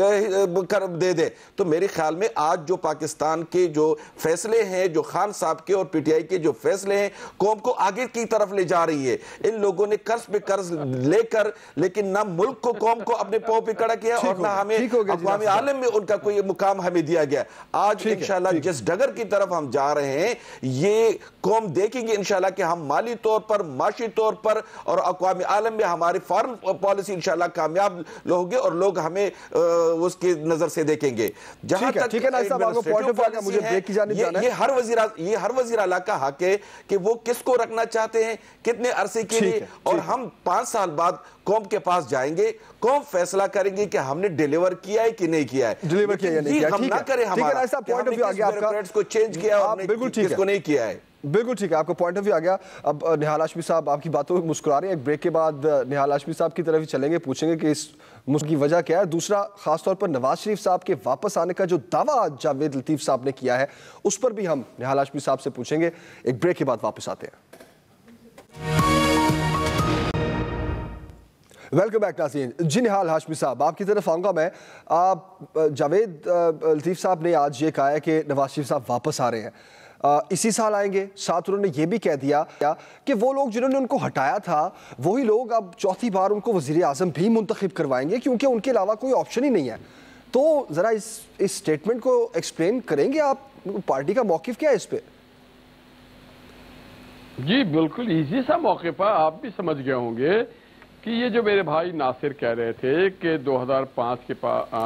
دے دے۔ تو میرے خیال میں آج جو پاکستان کے جو فیصلے ہیں، جو خان صاحب کے اور پی ٹی آئی کے جو فیصلے ہیں، قوم کو آگے کی طرف لے جا رہی ہے۔ ان لوگوں نے قرض پہ قرض لے کر لیکن نہ ملک کو، قوم کو اپنے پاؤں پہ کھڑا کیا اور نہ ہمیں اقوام عالم میں ان کا کوئی مقام ہمیں دیا گیا۔ آج انشاءاللہ جس ڈگر کی طرف ہم جا رہے ہیں، یہ قوم دیکھیں گے انشاءاللہ کہ ہم مالی طور پر، معاشی طور پر اور اقوام عالم میں ہماری فارن پالیسی انشاءاللہ کامیاب ہوگی اور لوگ ہمیں اس کی نظر سے دیکھیں گے۔ جہاں تک یہ ہر وزیر اعلیٰ کا حق ہے کہ وہ کس کو رکھنا چاہتے ہیں، کتنے عرصے کے لیے، اور ہم 5 سال بعد قوم کے پاس جائیں گے، قوم فیصلہ کریں گے کہ ہم نے ڈیلیور کیا ہے کہ نہیں کیا ہے، ڈیلیور کیا یا نہیں کیا۔ ہم نہ کریں ہمارا کہ ہم نے کس بیوروکریٹس کو چینج کیا اور کس کو نہیں کیا ہے۔ بالکل ٹھیک ہے، آپ کا پوائنٹ آف ویو آ گیا۔ اب نہال ہاشمی صاحب آپ کی باتوں میں مسکرا رہے ہیں، ایک بریک کے بعد نہال ہاشمی صاحب کی طرف ہی چلیں گے، پوچھیں گے کہ اس مسکرانے کی وجہ کیا ہے۔ دوسرا، خاص طور پر نواز شریف صاحب کے واپس آنے کا جو دعویٰ جاوید لطیف صاحب نے کیا ہے، اس پر بھی ہم نہال ہاشمی صاحب سے پوچھیں گے۔ ایک بریک کے بعد واپس آتے ہیں۔ ویلکم بیک ناظرین۔ جی نہال ہاشمی صاحب، آپ کی طرف آؤں گا میں۔ جاوید لطیف صاحب نے آج یہ کہا ہے کہ نواز شریف صاحب واپس آ رہے ہیں، اسی سال آئیں گے۔ ساتھ انہوں نے یہ بھی کہہ دیا کہ وہ لوگ جنہوں نے ان کو ہٹایا تھا، وہی لوگ اب چوتھی بار ان کو وزیر اعظم بھی منتخب کروائیں گے کیونکہ ان کے علاوہ کوئی آپشن ہی نہیں ہے۔ تو ذرا اس سٹیٹمنٹ کو ایکسپلین کریں گے آپ، پارٹی کا موقف کیا ہے اس پہ؟ جی بالکل ایزی سا موقف ہے، آپ بھی سمجھ گئے ہوں گے کہ یہ جو میرے بھائی ناصر کہہ رہے تھے کہ 2005 کے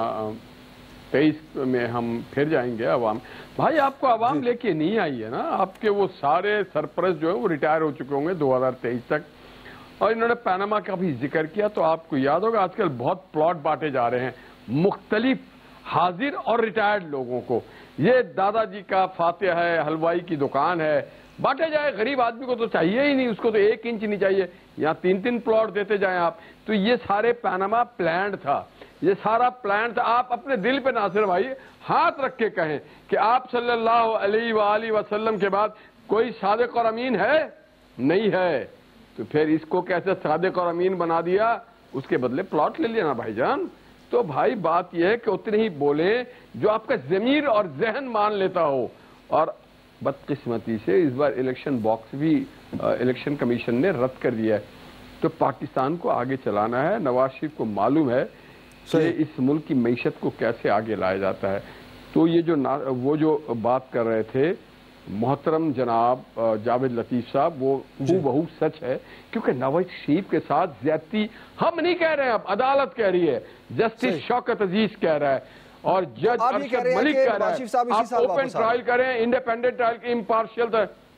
23 میں ہم پھر جائیں گے عوام، بھائی آپ کو عوام لے کے نہیں آئی ہے نا، آپ کے وہ سارے سرپرست جو ہیں وہ ریٹائر ہو چکے ہوں گے 2023 تک، اور انہوں نے پاناما کا بھی ذکر کیا، تو آپ کو یاد ہوگا آج کل بہت پلاٹ بانٹے جا رہے ہیں مختلف حاضر اور ریٹائرڈ لوگوں کو۔ یہ دادا جی کا فاتح ہے، حلوائی کی دکان ہے، بانٹے جائے، غریب آدمی کو تو چاہیے ہی نہیں، اس کو تو 1 انچ نہیں چاہیے، یہاں 3 پلاٹ دیتے جائیں آپ۔ تو یہ سارے پاناما پلانڈ تھا، یہ سارا پلان تھا۔ آپ اپنے دل پہ ناصر بھائی ہاتھ رکھ کے کہیں کہ آپ صلی اللہ علیہ وآلہ وسلم کے بعد کوئی صادق اور امین ہے؟ نہیں ہے، تو پھر اس کو کیسے صادق اور امین بنا دیا؟ اس کے بدلے پلاٹ لے لینا بھائی جان۔ تو بھائی بات یہ ہے کہ اتنے ہی بولیں جو آپ کا ضمیر اور ذہن مان لیتا ہو۔ اور بدقسمتی سے اس بار الیکشن باکس بھی الیکشن کمیشن نے رد کر دیا ہے، تو پاکستان کو آگے چلانا ہے۔ نواز شریف کو معلوم ہے کہ اس ملک کی معیشت کو کیسے آگے لایا جاتا ہے۔ تو یہ وہ جو بات کر رہے تھے محترم جناب جاوید لطیف صاحب، وہ بہو سچ ہے، کیونکہ نواز شریف کے ساتھ زیادتی ہم نہیں کہہ رہے ہیں، اب عدالت کہہ رہی ہے، جسٹس شوکت عزیز کہہ رہا ہے اور جج ارشد ملک کہہ رہا ہے آپ اوپن ٹرائل کریں، انڈیپینڈنٹ ٹرائل کی امپارشل۔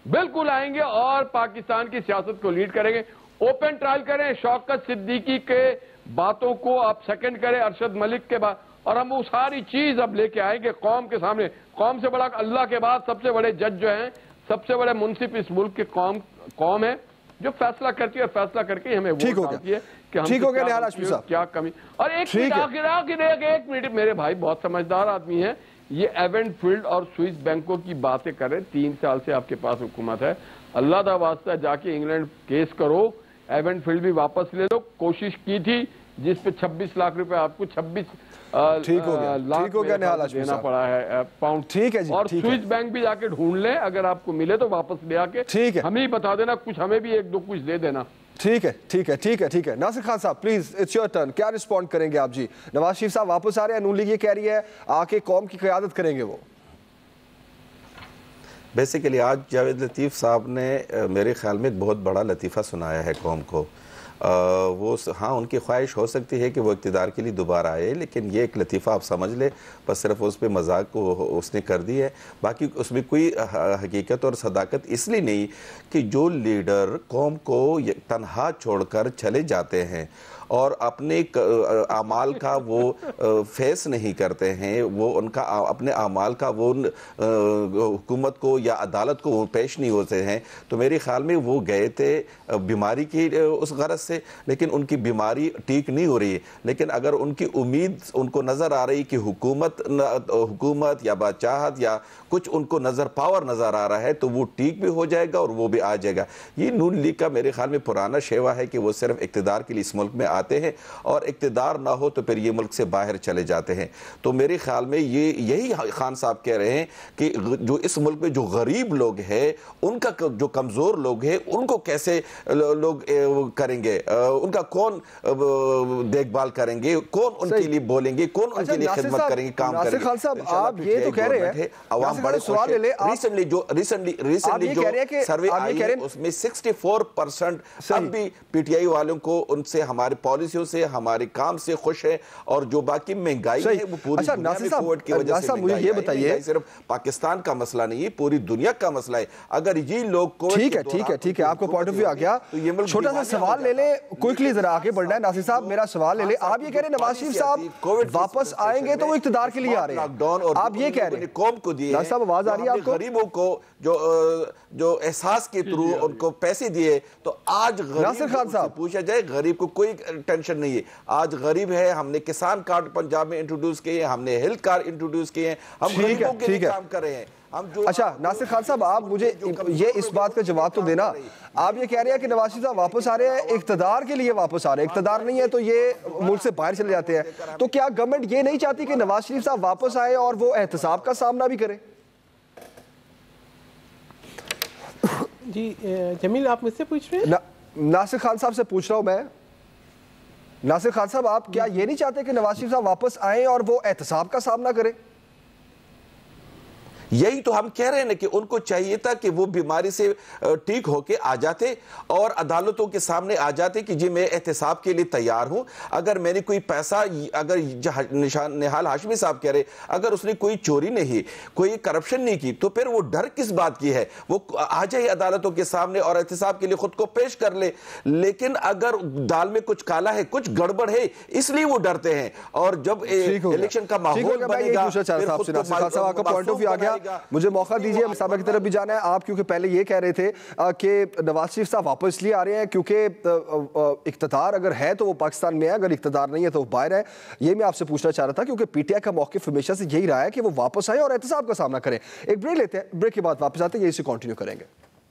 बिल्कुल आएंगे और पाकिस्तान की सियासत को लीड करेंगे। ओपन ट्रायल करें, शौकत सिद्दीकी के बातों को आप सेकंड करें, अरशद मलिक के बाद, और हम वो सारी चीज अब लेके आएंगे कौम के सामने। कौम से बड़ा अल्लाह के बाद सबसे बड़े जज जो हैं, सबसे बड़े मुंसिफ इस मुल्क के कौम है, जो फैसला करती है, फैसला करके हमें वोट डालती है कि हम क्या कमी। और एक मिनट मेरे भाई बहुत समझदार आदमी है, ये एवेंटफील्ड और स्विस बैंकों की बातें करें। 3 साल से आपके पास हुकूमत है, अल्लाह दा वास्ता जाके इंग्लैंड केस करो, एवेंटफील्ड भी वापस ले लो। कोशिश की थी जिस पे 26 लाख रुपए आपको 26 लाख देना पड़ा है पाउंड। ठीक है जी, और स्विस बैंक भी जाके ढूंढ ले, अगर आपको मिले तो वापस ले आके ठीक है, हमें ही बता देना, कुछ हमें भी 1-2 कुछ दे देना। ठीक है ठीक है ठीक है ठीक है। नासिर खान साहब प्लीज, इट्स योर टर्न, क्या रिस्पॉन्ड करेंगे आप जी? नवाज शरीफ साहब वापस आ रहे हैं, नून लीग ये कह रही है आके कौम की क़यादत करेंगे वो। बेसिकली आज जावेद लतीफ़ साहब ने मेरे ख्याल में एक बहुत बड़ा लतीफ़ा सुनाया है कौम को। वो हाँ, उनकी ख्वाहिश हो सकती है कि वो इक़्तिदार के लिए दोबारा आए, लेकिन ये एक लतीफ़ा आप समझ ले, बस सिर्फ उस पर मजाक को उसने कर दी है। बाकी उसमें कोई हकीकत और सदाकत इसलिए नहीं कि जो लीडर कौम को तन्हा छोड़कर चले जाते हैं और अपने आमाल का वो फेस नहीं करते हैं, वो उनका अपने आमाल का वो हुकूमत को या अदालत को वो पेश नहीं होते हैं, तो मेरे ख्याल में वो गए थे बीमारी की उस गरज से, लेकिन उनकी बीमारी ठीक नहीं हो रही है। लेकिन अगर उनकी उम्मीद उनको नज़र आ रही कि हुकूमत या बादशाहत या कुछ उनको पावर नज़र आ रहा है, तो वो ठीक भी हो जाएगा और वो भी आ जाएगा। ये नून लीग का मेरे ख्याल में पुराना शेवा है कि वो सिर्फ इक़्तिदार के लिए इस मुल्क में आते हैं और इक़्तिदार ना हो तो फिर ये मुल्क से बाहर चले जाते हैं। तो मेरे ख्याल में यही खान साहब कह रहे हैं कि जो इस मुल्क में जो गरीब लोग हैं, उनका जो कमज़ोर लोग हैं, उनको कैसे लोग करेंगे, उनका कौन देखभाल करेंगे, कौन उनके लिए बोलेंगे, कौन उनके लिए खिदमत करेंगे, काम करेंगे। खान साहब आप ये तो कह रहे हैं, आवाम बड़े सवाल ले, रिसेंटली जो सर्वे आई है उसमें 64% अब भी पीटीआई वालों को उनसे, हमारे पॉलिसियों से, हमारे काम से खुश है, और जो बाकी महंगाई है वो पूरी दुनिया में कोविड की वजह से मुझे ये बताइए, सिर्फ पाकिस्तान का मसला नहीं है, पूरी दुनिया का मसला है। अगर ये लोग ठीक है आपको पॉइंट ऑफ व्यू आ गया, तो छोटा सा सवाल ले ले, क्विकली जरा आगे बढ़ना है। नासिर साहब मेरा सवाल ले ले, आप ये कह रहे हैं नवाज शरीफ साहब वापस आएंगे तो वो इक़्तिदार के लिए आ रहे हैं, आप ये कह रहे हैं कौम को दिए, नासिर साहब आवाज आ रही है आपको? गरीबों को जो एहसास के थ्रू उनको पैसे दिए, तो आज नासिर खान साहब पूछा जाए, गरीब को कोई टेंशन नहीं है। आज गरीब है, हमने किसान कार्ड पंजाब में इंट्रोड्यूस किए, हमने हेल्थ कार्ड इंट्रोड्यूस किए, हम गरीबों के लिए काम कर रहे हैं। अच्छा नासिर खान साहब, आप मुझे ये इस बात का जवाब तो देना, आप ये कह रहे हैं कि नवाज शरीफ साहब वापस आ रहे हैं, इक़्तिदार के लिए वापस आ रहे हैं, इक़्तिदार नहीं है तो ये मुल्क से बाहर चले जाते हैं, तो क्या गवर्नमेंट ये नहीं चाहती कि नवाज शरीफ साहब वापस आए और वो एहतसाब का सामना भी करें? जी जमील, आप मुझसे पूछ रहे हैं? नासिर खान साहब से पूछ रहा हूं मैं। नासिर खान साहब, आप क्या ये नहीं चाहते कि नवाज शरीफ साहब वापस आए और वो एहतसाब का सामना करें? यही तो हम कह रहे हैं ना कि उनको चाहिए था कि वो बीमारी से ठीक होके आ जाते और अदालतों के सामने आ जाते कि जी मैं एहतसाब के लिए तैयार हूं। अगर मैंने कोई पैसा, अगर निहाल हाशमी साहब कह रहे अगर उसने कोई चोरी नहीं, कोई करप्शन नहीं की, तो फिर वो डर किस बात की है? वो आ जाए अदालतों के सामने और एहतसाब के लिए खुद को पेश कर ले। लेकिन अगर दाल में कुछ काला है, कुछ गड़बड़ है, इसलिए वो डरते हैं। और जब इलेक्शन का माहौल बनेगा, मुझे मौका दीजिए मुसाबा की तरफ भी जाना है। आप क्योंकि पहले ये कह रहे थे कि नवाज शरीफ साहब वापस इसलिए आ रहे हैं क्योंकि इक़्तिदार अगर है तो वो पाकिस्तान में है, अगर इक़्तिदार नहीं है तो वो बाहर है। ये मैं आपसे पूछना चाह रहा था क्योंकि पीटीआई का मौक़िफ़ हमेशा से यही रहा है कि वो वापस आए और एहतसाब का सामना करें। एक ब्रेक लेते हैं, ब्रेक के बाद वापस आते हैं, यही से कंटिन्यू करेंगे।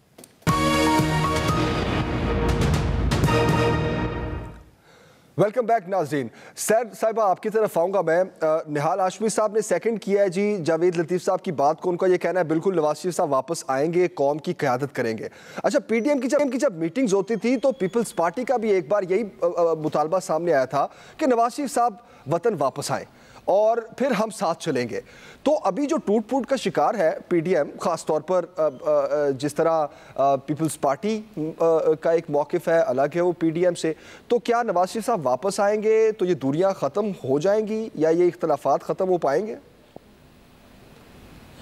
वेलकम बैक नाज़रीन। सैद साहिबा आपकी तरफ आऊँगा मैं। निहाल हाशमी साहब ने सेकंड किया है जी जावेद लतीफ़ साहब की बात को, उनका ये कहना है बिल्कुल नवाज शरीफ साहब वापस आएंगे, कौम की क़यादत करेंगे। अच्छा, पीटीएम की जब मीटिंग्स होती थी तो पीपल्स पार्टी का भी एक बार यही मुतालबा सामने आया था कि नवाज शरीफ साहब वतन वापस आएँ और फिर हम साथ चलेंगे। तो अभी जो टूट फूट का शिकार है पीडीएम, ख़ास तौर पर जिस तरह पीपल्स पार्टी का एक मौक़िफ़ है, अलग है वो पीडीएम से, तो क्या नवाज शरीफ साहब वापस आएंगे तो ये दूरियां ख़त्म हो जाएंगी या ये इख्तलाफात ख़त्म हो पाएंगे?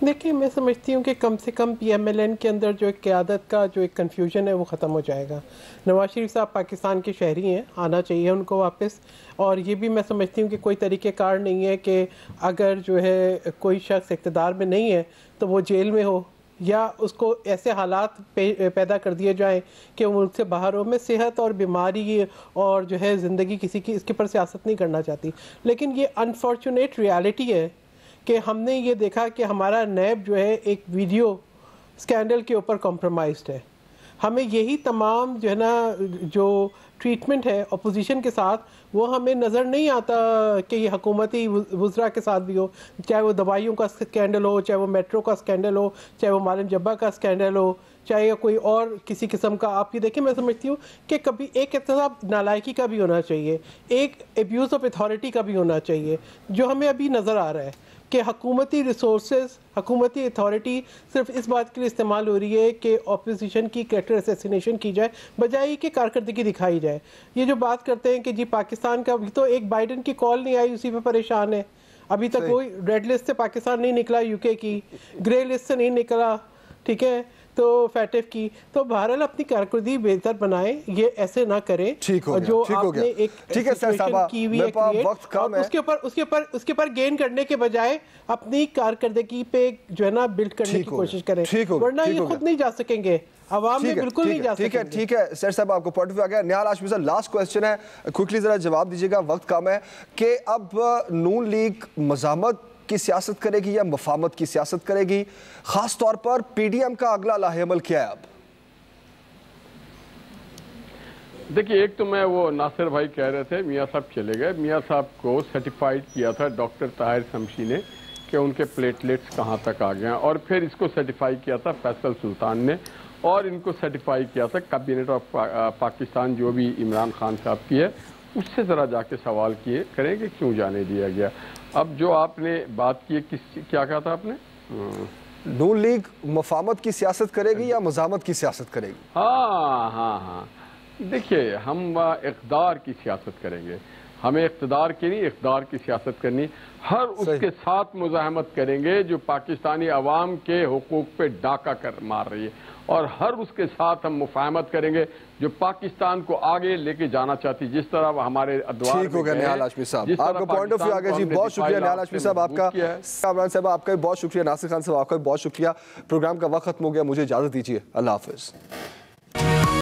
دیکھیں میں سمجھتی ہوں کہ کم سے کم PMLN کے اندر جو ایک قیادت کا جو ایک کنفیوژن ہے وہ ختم ہو جائے گا. نواز شریف صاحب پاکستان کے شہری ہیں, آنا چاہیے ان کو واپس, اور یہ بھی میں سمجھتی ہوں کہ کوئی طریقہ کار نہیں ہے کہ اگر جو ہے کوئی شخص اقتدار میں نہیں ہے تو وہ جیل میں ہو یا اس کو ایسے حالات پیدا کر دیے جائیں کہ وہ ملک سے باہر ہو. میں صحت اور بیماری اور جو ہے زندگی کسی کی اس کے پر سیاست نہیں کرنا چاہتی, لیکن یہ انفارچونیٹ ریالٹی ہے کہ ہم نے یہ دیکھا کہ ہمارا نیب جو ہے ایک ویڈیو سکینڈل کے اوپر کمپرومائزڈ ہے. ہمیں یہی تمام جو ہے نا جو ٹریٹمنٹ ہے اپوزیشن کے ساتھ وہ ہمیں نظر نہیں آتا کہ یہ حکومتی وزراء کے ساتھ بھی ہو, چاہے وہ دوائیوں کا سکینڈل ہو, چاہے وہ میٹرو کا سکینڈل ہو, چاہے وہ معلم جبہ کا سکینڈل ہو, چاہے کوئی اور کسی قسم کا. آپ یہ دیکھیں میں سمجھتی ہوں کہ کبھی ایک احتساب نالائکی کا بھی ہونا چاہیے, ایک ایبیوز آف اتھارٹی کا بھی ہونا چاہیے, جو ہمیں ابھی نظر آ رہا ہے کہ حکومتی ریسورسز, حکومتی اتھارٹی صرف اس بات کے لیے استعمال ہو رہی ہے کہ اپوزیشن کی کریکٹر اسیسینیشن کی جائے بجائے کہ کارکردگی دکھائی جائے. یہ جو بات کرتے ہیں کہ جی پاکستان کا, تو ایک بائیڈن کی کال نہیں آئی, اسی پہ پریشان ہے. ابھی تک کوئی ریڈ لسٹ سے پاکستان نہیں نکلا, UK کی گرے لسٹ سے نہیں نکلا, ٹھیک ہے, تو فیٹف کی. تو بہرحال اپنی کارکردگی بہتر بنائیں, یہ ایسے نہ کریں جو آپ نے ایک سچویشن کی ہوئی ہے کریٹ, اور اس کے اوپر گین کرنے کے بجائے اپنی کارکردگی پہ جو ہے نا بلڈ کرنے کی کوشش کریں, ورنہ یہ خود نہیں جا سکیں گے, عوام میں بالکل نہیں جا سکیں گے. ٹھیک ہے سر صاحب, آپ کو پوائنٹ آف ویو آ گیا. نہال ہاشمی صاحب لاسٹ کوسچن ہے, کوئکلی ذرا جواب دیجیے گا, وقت کم ہے, کہ اب نون لیگ مزاحمت کی سیاست کرے گی یا مفاہمت کی سیاست کرے گی, خاص طور پر PDM کا اگلا لاہ عمل کیا ہے اب؟ دیکھیے, ایک تو میں وہ ناصر بھائی کہہ رہے تھے میاں صاحب چلے گئے, میاں صاحب کو سرٹیفائیڈ کیا تھا ڈاکٹر طاہر شمشی نے کہ ان کے پلیٹلیٹس کہاں تک آ گئے ہیں, اور پھر اس کو سرٹیفائی کیا تھا فیصل سلطان نے, اور ان کو سرٹیفائی کیا تھا کابینٹ آف پاکستان جو بھی عمران خان صاحب کی ہے, اس سے ذرا جا کے سوال کریں کہ کیوں جانے دیا گیا. اب جو آپ نے بات کی, کیا کہا تھا آپ نے؟ نون لیگ مفاہمت کی سیاست کرے گی یا مزاحمت کی سیاست کرے گی؟ ہاں دیکھیے, ہم اقدار کی سیاست کریں گے, ہمیں اقتدار کی نہیں اقدار کی سیاست کرنی. ہر اس کے ساتھ مزاحمت کریں گے جو پاکستانی عوام کے حقوق پہ ڈاکہ مار رہی ہے, اور ہر اس کے ساتھ ہم مفاہمت کریں گے جو پاکستان کو آگے لے کے جانا چاہتی, جس طرح ہمارے ادوار. ٹھیک ہو گیا نہال ہاشمی صاحب, آپ کا پوائنٹ آف ویو آ گیا جی, بہت شکریہ نہال ہاشمی صاحب آپ کا, عمران صاحب آپ کا بھی بہت شکریہ, ناصر خان صاحب آپ کا بھی بہت شکریہ. پروگرام کا وقت ختم ہو گیا, مجھے اجازت دیجیے, اللہ حافظ.